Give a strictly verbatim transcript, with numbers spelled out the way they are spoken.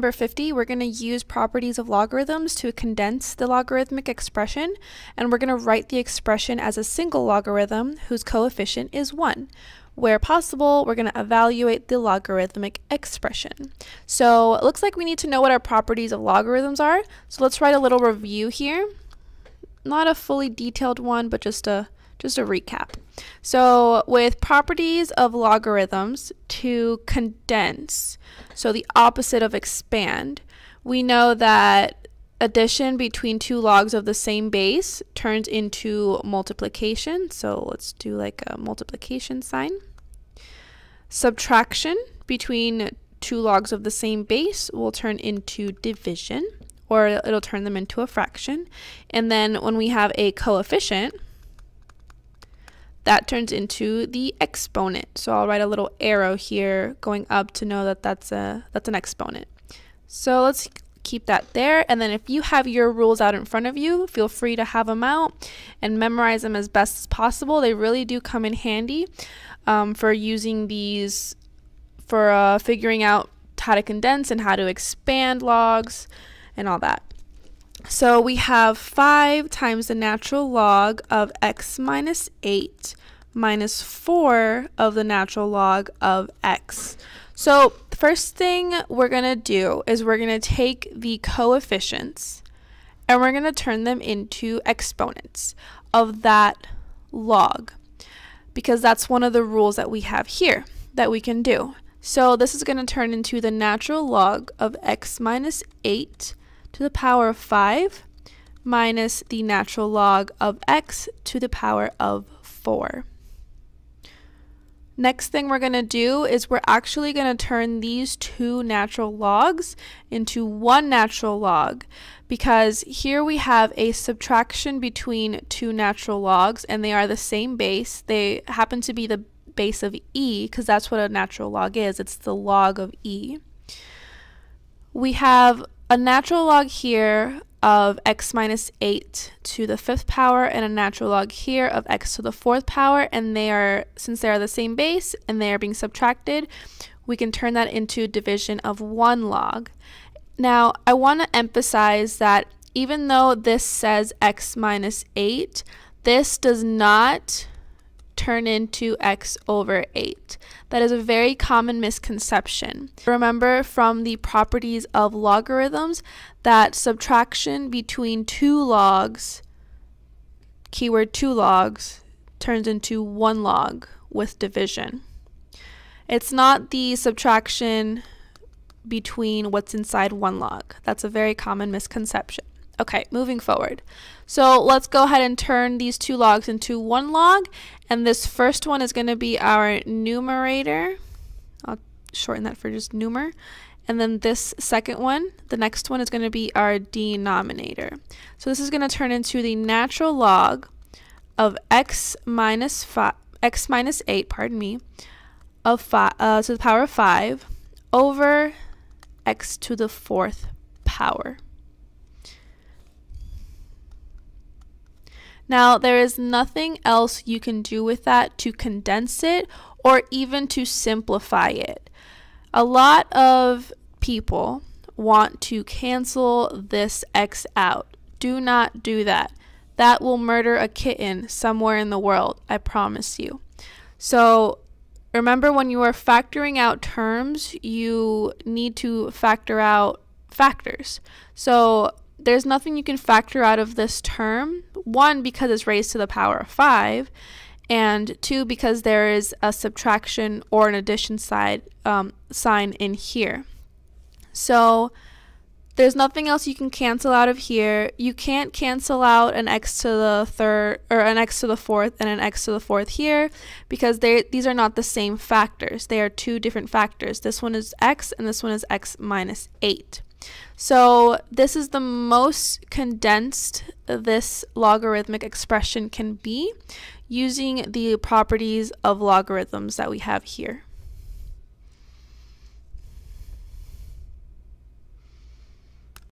number fifty, we're going to use properties of logarithms to condense the logarithmic expression, and we're going to write the expression as a single logarithm whose coefficient is one. Where possible, we're going to evaluate the logarithmic expression. So it looks like we need to know what our properties of logarithms are. So let's write a little review here. Not a fully detailed one, but just a just a recap. So with properties of logarithms, to condense, so the opposite of expand, we know that addition between two logs of the same base turns into multiplication. So let's do like a multiplication sign. Subtraction between two logs of the same base will turn into division, or it'll turn them into a fraction. And then when we have a coefficient, that turns into the exponent. So I'll write a little arrow here going up to know that that's a that's an exponent. So let's keep that there. And then if you have your rules out in front of you, feel free to have them out and memorize them as best as possible. They really do come in handy um, for using these, for uh, figuring out how to condense and how to expand logs and all that. So we have five times the natural log of x minus eight minus four of the natural log of x. So the first thing we're going to do is we're going to take the coefficients and we're going to turn them into exponents of that log, because that's one of the rules that we have here that we can do. So this is going to turn into the natural log of x minus eight to the power of five minus the natural log of x to the power of four. Next thing we're going to do is we're actually going to turn these two natural logs into one natural log, because here we have a subtraction between two natural logs and they are the same base. They happen to be the base of e, because that's what a natural log is. It's the log of e. We have a natural log here of x minus eight to the fifth power and a natural log here of x to the fourth power, and they are, since they are the same base and they are being subtracted, we can turn that into division of one log. Now I want to emphasize that even though this says x minus eight, this does not turn into x over eight. That is a very common misconception. Remember from the properties of logarithms that subtraction between two logs, keyword two logs, turns into one log with division. It's not the subtraction between what's inside one log. That's a very common misconception. Okay, moving forward. So let's go ahead and turn these two logs into one log, and this first one is going to be our numerator. I'll shorten that for just numer. And then this second one, the next one, is going to be our denominator. So this is going to turn into the natural log of x minus five, x minus eight, pardon me, of five uh, to the power of five over x to the fourth power. Now, there is nothing else you can do with that to condense it or even to simplify it. A lot of people want to cancel this x out. Do not do that. That will murder a kitten somewhere in the world, I promise you. So remember, when you are factoring out terms, you need to factor out factors. So there's nothing you can factor out of this term. One, because it's raised to the power of five, and two, because there is a subtraction or an addition side um, sign in here. So there's nothing else you can cancel out of here. You can't cancel out an x to the third or an x to the fourth and an x to the fourth here, because they these are not the same factors. They are two different factors. This one is x and this one is x minus eight. So this is the most condensed this logarithmic expression can be using the properties of logarithms that we have here.